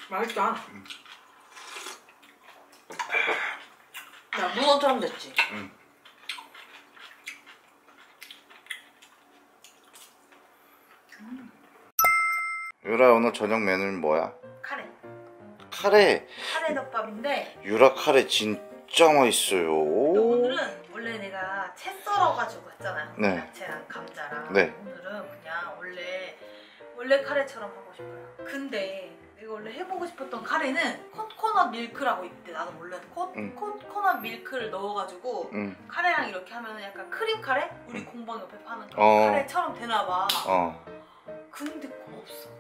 맛있다. 야, 문어처럼 됐지? 유라 오늘 저녁 메뉴는 뭐야? 카레. 카레. 카레 덮밥인데 유라 카레 진짜 맛있어요. 오늘은 원래 내가 채 썰어가지고 했잖아요. 네. 야채랑 감자랑. 네. 오늘은 그냥 원래 카레처럼 하고 싶어요. 근데 내가 원래 해보고 싶었던 카레는 코코넛 밀크라고 있대. 나도 몰랐는데 코코넛 밀크를 넣어가지고 카레랑 이렇게 하면 약간 크림 카레? 우리 공방 옆에 파는 카레처럼 되나봐. 근데 그거 없어.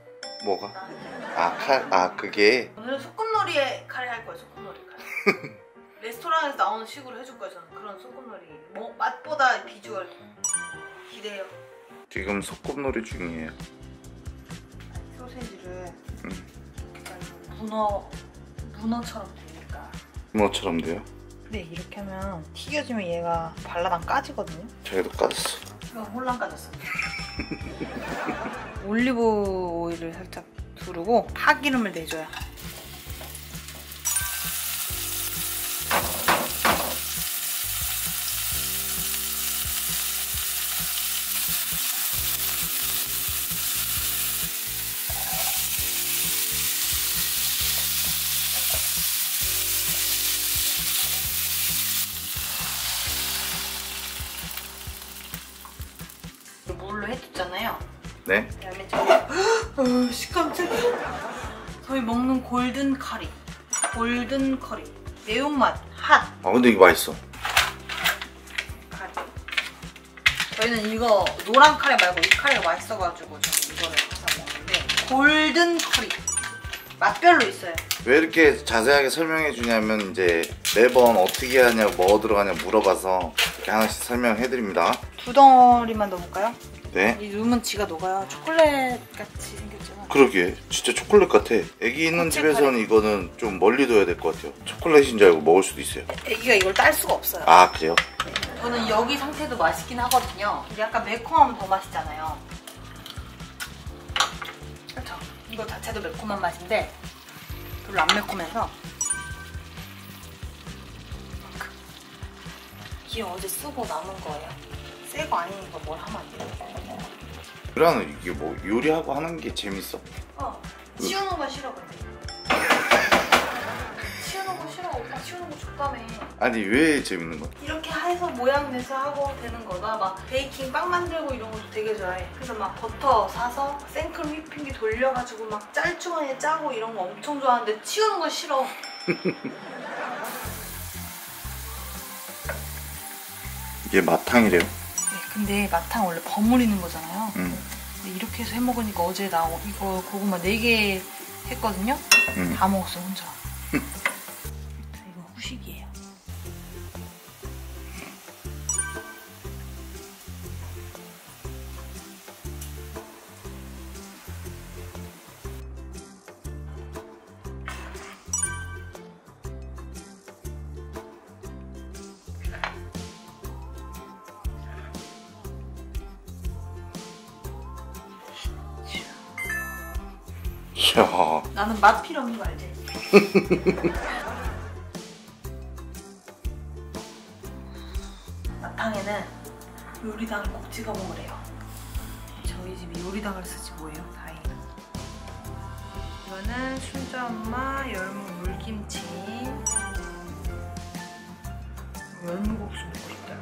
뭐가? 그게? 오늘은 소꿉놀이에 카레 할 거예요. 소꿉놀이 카레. 레스토랑에서 나오는 식으로 해줄 거예요. 저는 그런 소꿉놀이. 뭐 맛보다 비주얼 기대해요. 지금 소꿉놀이 중이에요. 소세지를 문어처럼 되니까. 문어처럼 돼요? 네, 이렇게 하면 튀겨지면 얘가 발라당 까지거든요. 저희도 까졌어. 이거 홀랑 까졌어. 올리브 오일을 살짝 두르고 파기름을 내줘요. 물로 해줬잖아요. 네. 그다음에 저희 깜짝이야. 저희 먹는 골든 커리. 매운맛 핫. 근데 이거 맛있어. 카레. 저희는 이거 노란 카레 말고 이 카레가 맛있어가지고 저는 이거를 항상 먹는데 골든 커리. 맛별로 있어요. 왜 이렇게 자세하게 설명해 주냐면 이제 매번 어떻게 하냐, 뭐 들어가냐 물어봐서 이렇게 하나씩 설명해 드립니다. 2덩어리만 넣어볼까요? 네. 이 넣으면 지가 녹아요. 초콜릿 같이 생겼잖아. 그러게 진짜 초콜릿 같아. 애기 있는 집에서는 이거는 좀 멀리 둬야 될 것 같아요. 초콜릿인 줄 알고 먹을 수도 있어요. 애기가 이걸 딸 수가 없어요. 그래요? 저는 여기 상태도 맛있긴 하거든요. 근데 약간 매콤하면 더 맛있잖아요. 그렇죠. 이거 자체도 매콤한 맛인데 별로 안 매콤해서. 이게 어제 쓰고 남은 거예요. 새 거 아니니까 뭘 하면 안 돼요. 유라는 이게 뭐 요리하고 하는 게 재밌어? 치우는 건 싫어. 근데 치우는 거 싫어. 오빠 치우는 거 좋다며. 아니 왜 재밌는 거야? 이렇게 해서 모양 내서 하고 되는 거다. 막 베이킹 빵 만들고 이런 것도 되게 좋아해. 그래서 막 버터 사서 생크림 휘핑기 돌려가지고 막 짤중하게 짜고 이런 거 엄청 좋아하는데 치우는 거 싫어. 이게 마탕이래요. 네, 근데 마탕 원래 버무리는 거잖아요. 근데 이렇게 해서 해먹으니까 어제 나 이거 고구마 4개 했거든요. 다 먹었어 혼자. 이거 후식이에요. 이야. 나는 맛 필요 없는 거 알지? 마탕에는 요리당을 꼭 찍어 먹으래요. 저희 집이 요리당을 쓰지 뭐예요? 다행히. 이거는 순자 엄마 열무 물김치. 열무국수 먹고 싶다.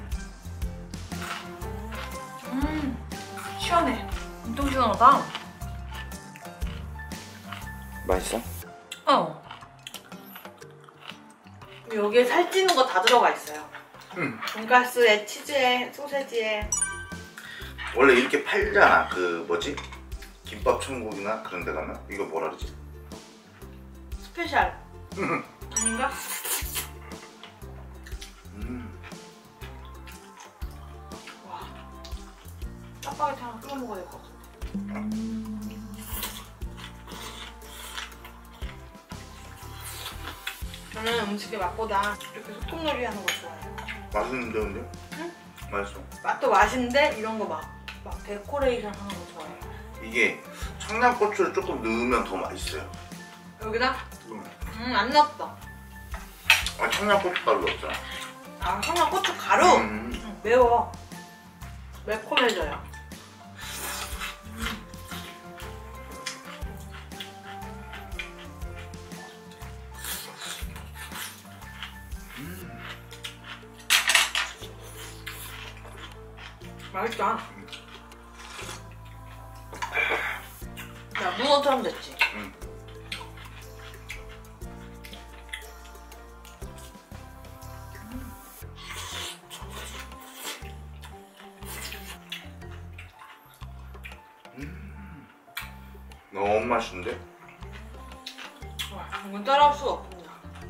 시원해. 엄청 시원하다. 맛있어? 여기에 살찌는 거 다 들어가 있어요. 돈가스에 치즈에 소세지에. 원래 이렇게 팔잖아. 그 뭐지? 김밥 천국이나 그런 데 가면 이거 뭐라 그러지? 스페셜. 아닌가? 와, 짜파게티 하나 끓여 먹어야 될 것 같아. 저는 음식의 맛보다 이렇게 소꿉놀이 하는 거 좋아해요. 맛있는데 근데? 응? 맛있어. 맛도 맛있는데 이런 거 막 데코레이션 하는 거 좋아해요. 이게 청양고추를 조금 넣으면 더 맛있어요. 여기다? 안 넣었어. 아, 청양고춧가루 넣었잖아. 아, 청양고춧가루? 매워. 매콤해져요. 맛있다. 야, 문어처럼 됐지? 너무 맛있는데? 와, 이건 따라할 수가 없군요.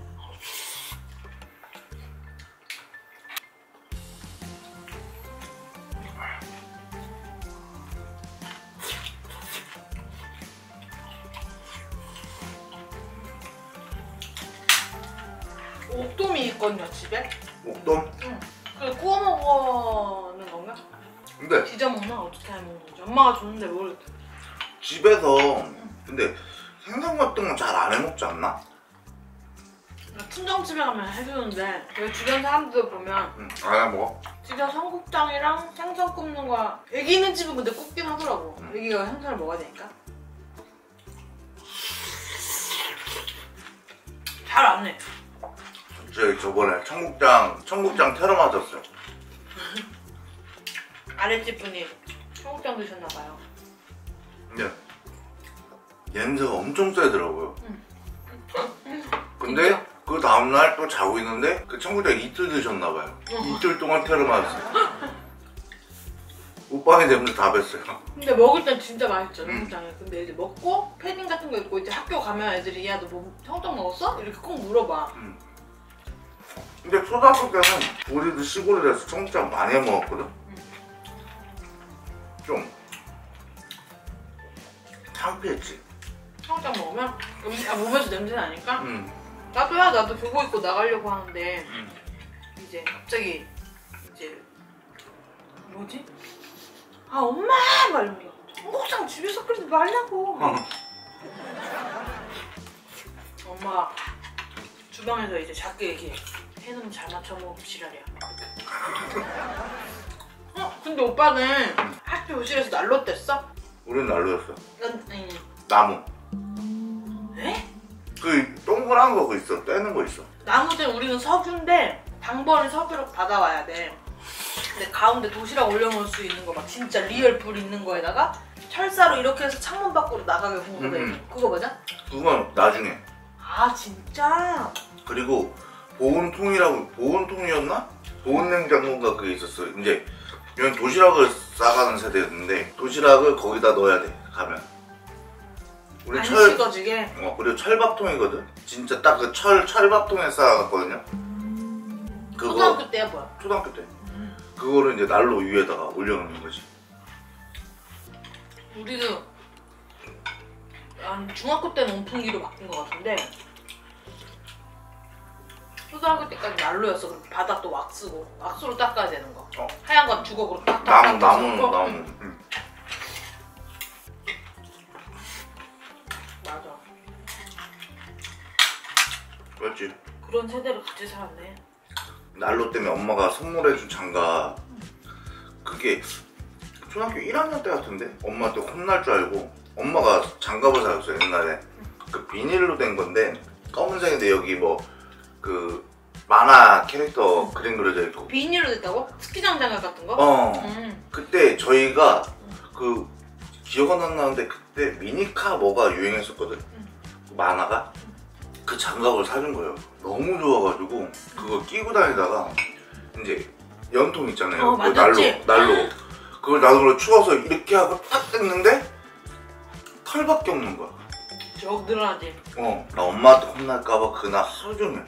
옥돔이 있거든요, 집에. 옥돔? 응. 그래, 구워 먹는 건가? 근데 지져 먹나? 어떻게 해 먹는 거지? 엄마가 줬는데 모르겠다. 집에서 근데 생선 같은 건 잘 안 해먹지 않나? 친정집에 가면 해주는데 여기 주변 사람들 보면 안 해먹어? 진짜 청국장이랑 생선 굽는 거야. 애기 있는 집은 근데 굽긴 하더라고. 애기가 생선을 먹어야 되니까. 잘 안 해. 저번에 청국장 테러 맞았어요. 아랫집 분이 청국장 드셨나봐요. 근데 냄새가 엄청 세더라고요. 근데 진짜? 그 다음날 또 자고 있는데 그 청국장 이틀 드셨나봐요. 이틀 동안 테러 맞았어요. 오빠의 냄새 다 뱄어요. 근데 먹을 땐 진짜 맛있죠, 청국장이. 근데 이제 먹고 패딩 같은 거 입고 이제 학교 가면 애들이 야, 너 뭐 청국장 먹었어? 이렇게 꼭 물어봐. 근데 초등학교 때는 우리도 시골에서 청국장 많이 해 먹었거든? 좀 창피했지. 청국장 먹으면 몸에서 냄새 나니까 나도야, 나도 교복 입고 나가려고 하는데 이제 갑자기 이제 뭐지? 아, 엄마! 막 이러면서 청국장 집에서 끓이지 말라고. 엄마가 주방에서 이제 작게 얘기해. 해놓으면 잘 맞춰 먹으면 지랄이야. 근데 오빠는 학교 교실에서 난로 뗐어? 우린 난로였어. 아니. 나무. 에? 그 동그란 거 있어. 떼는 거 있어. 나무는 우리는 석유인데 당번에 석유로 받아와야 돼. 근데 가운데 도시락 올려놓을 수 있는 거 막 진짜 리얼 불 있는 거에다가 철사로 이렇게 해서 창문 밖으로 나가게 구워서 그거 맞아? 그건 나중에. 아, 진짜? 그리고 보온통이었나? 보온냉장고가 그게 있었어. 이제 이건 도시락을 싸가는 세대였는데 도시락을 거기다 넣어야 돼. 가면. 우리 안 식어지게? 그리고 철밥통이거든? 진짜 딱 그 철밥통에 싸갔거든요? 그거 초등학교 때야 뭐야? 초등학교 때. 그거를 이제 난로 위에다가 올려놓는 거지. 우리도 중학교 때는 온풍기로 바뀐 것 같은데 초등학교 때까지 난로였어. 그럼 바닥도 왁스고 왁스로 닦아야 되는 거. 하얀 거 주걱으로 딱 나무. 맞아. 그렇지. 그런 세대를 같이 살았네. 난로 때문에 엄마가 선물해준 장갑 그게 초등학교 1학년 때 같은데? 엄마한테 혼날 줄 알고 엄마가 장갑을 사줬어요. 옛날에 그 비닐로 된 건데 검은색인데 여기 뭐 그 만화 캐릭터 그림 그려져 있고. 비닐로 됐다고? 스키장 장갑 같은 거? 그때 저희가 그 기억은 안 나는데 그때 미니카 뭐가 유행했었거든. 그 만화가 그 장갑을 사준 거예요. 너무 좋아가지고 그거 끼고 다니다가 이제 연통 있잖아요. 그 난로 그걸 나도 추워서 이렇게 하고 딱 뜯는데 털밖에 없는 거야. 쭉 늘어나지. 나 엄마한테 혼날까봐 그날 하루 종일.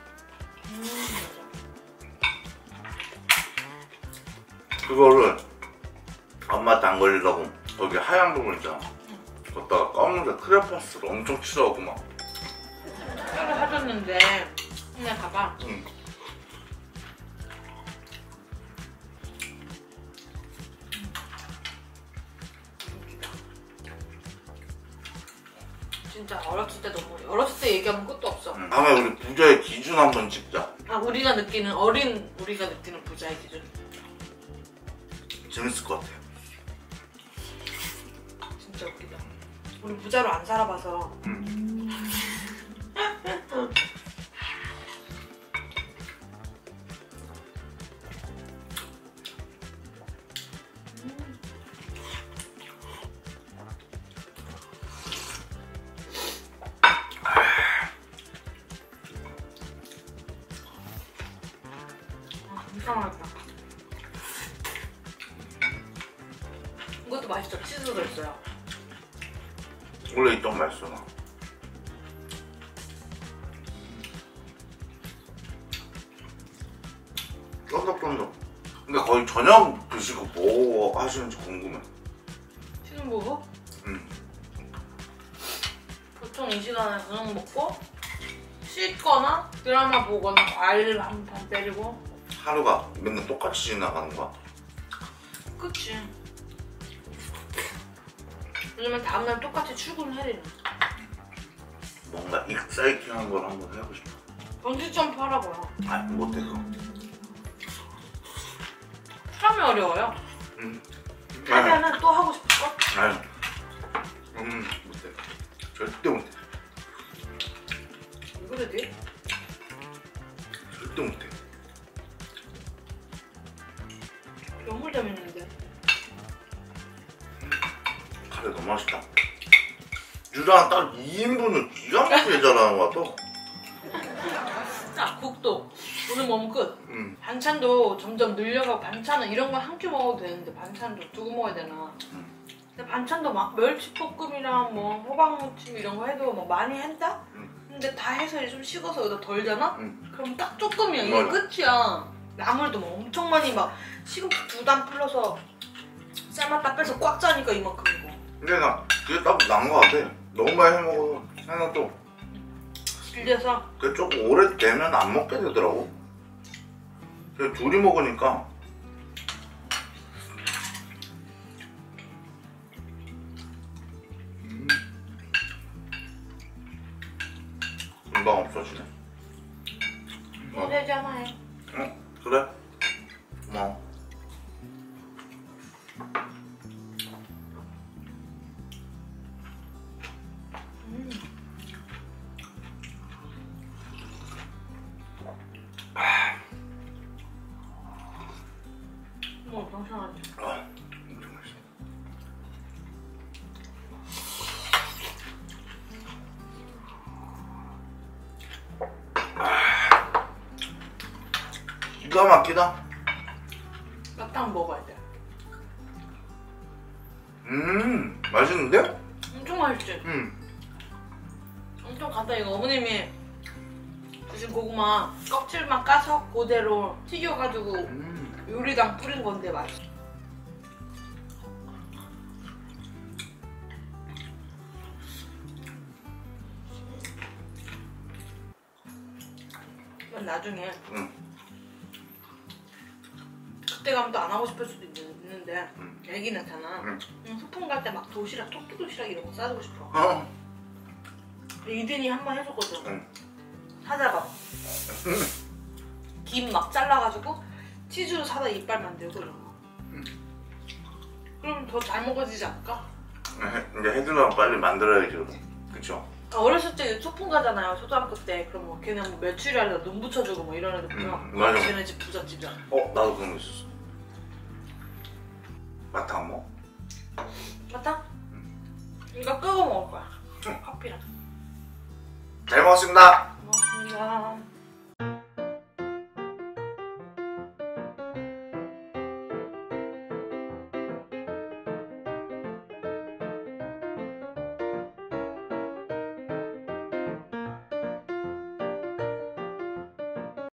그거를 엄마한테 안 걸리려고 거기 하얀 부분 있잖아. 거기다가 검은색 크레파스를 엄청 칠하고 막. 새로 사줬는데 혼날까봐. 진짜 어렸을 때 너무 어렸을 때 얘기하면 끝도 없어. 다음에 우리 부자의 기준 한번 찍자. 아, 우리가 느끼는 우리가 느끼는 부자의 기준. 재밌을 것 같아요. 진짜 웃기다. 우리 부자로 안 살아봐서. 진짜 맛있다. 이것도 맛있죠? 치즈도 있어요. 원래 이쪽 맛있어 나. 쫀득쫀득. 근데 거의 저녁 드시고 뭐 하시는지 궁금해. 치즈 보고? 보통 이 시간에 저녁 먹고 씻거나 드라마 보거나 과일 한 판 때리고. 하루가 맨날 똑같이 지나가는 거야? 그치. 왜냐면 다음날 똑같이 출근해야 되는. 뭔가 익사이팅한 걸 한번 해보고 싶어. 번지점프 하라고요. 아 못해 그거. 참이 어려워요. 하면은 또 하고 싶을걸? 아유 못해. 절대 못해. 왜 그래 돼? 절대 못해. 너무 재밌는데. 카레 너무 맛있다. 유랑 딱 2인분을 기가 막히게 잘하는 것 같아. 아, 국도 오늘 먹으면 끝. 반찬도 점점 늘려가고, 반찬은 이런 거 한 끼 먹어도 되는데 반찬도 두고 먹어야 되나. 근데 반찬도 막 멸치볶음이랑 뭐 호박무침 이런 거 해도 뭐 많이 한다? 근데 다 해서 좀 식어서 여기다 덜잖아? 그럼 딱 조금이야. 이게 끝이야. 나물도 뭐 엄청 많이 막 시금치 2단 풀러서 삶았다 빼서 꽉 짜니까 이만큼이고. 근데 나 그게 딱 나은 것 같아. 너무 많이 해먹어서 하나 또 질려서. 그게 조금 오래되면 안 먹게 되더라고. 그래서 둘이 먹으니까 금방 없어지네. 되잖아요. 응 그래? 고마워. 당연하지. 엄청 맛있어. 기가 막히다. 딱 먹어야 돼. 맛있는데? 엄청 맛있지? 엄청 간단해. 이거 어머님이 주신 고구마 껍질만 까서 그대로 튀겨가지고 요리당 뿌린 건데 맛있어. 이건 나중에 그때 가면 또 안 하고 싶을 수도 있는데 애기 낳잖아. 소풍 갈 때 막 도시락, 토끼 도시락 이런 거 싸주고 싶어. 이든이 한 번 해줬거든. 사자가 김 막 잘라가지고 치즈로 사다 이빨 만들고 이런 거. 그럼 더 잘 먹어지지 않을까? 이제 해주려면 빨리 만들어야지 그럼. 그쵸? 어렸을 때 소풍 가잖아요. 초등학교 때. 그럼 뭐 걔네 뭐 메추리 하려다 눈 붙여주고 뭐 이런 애들 보면 맞아. 걔네 집 부잣집이야. 나도 그런 거 있었어. 마타 안 먹어? 맞다? 이거 끄고 먹을 거야. 커피랑. 잘 먹었습니다.